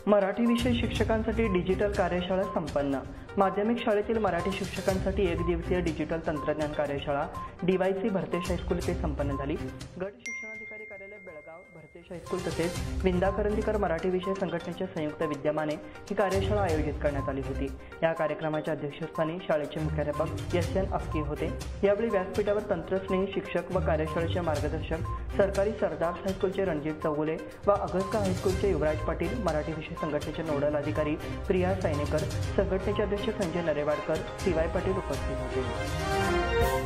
मराठी विषय शिक्षकांसाठी डिजिटल कार्यशाळा संपन्न। माध्यमिक शाळेतील मराठी शिक्षकांसाठी एकदिवसीय डिजिटल तंत्रज्ञान कार्यशाळा डीवायसी भरतेश हायस्कूल येथे संपन्न झाली। गट शिक्षणाधिकारी कार्यालय बेळगाव, भरतेश हायस्कूल तसेच विंदा करंदीकर मराठी विषय संघटनेच्या संयुक्त विद्यमाने ही कार्यशाळा आयोजित करण्यात आली होती। या कार्यक्रमाच्या अध्यक्षस्थानी शाळेचे मुख्याध्यापक एस.एन. अक्की होते। यावेळी व्यासपीठावर तंत्रस्नेही शिक्षक व कार्यशाळेचे मार्गदर्शक सरकारी सरदार हायस्कूलचे रणजित चौगुले व अगस्ता हायस्कूलचे युवराज पाटील, मराठी विषय संघटनेचे नोडल अधिकारी प्रिया सैनेकर, संघटनेचे अध्यक्ष संजय नरेवाडकर, सी.वाय. पाटील उपस्थित होते।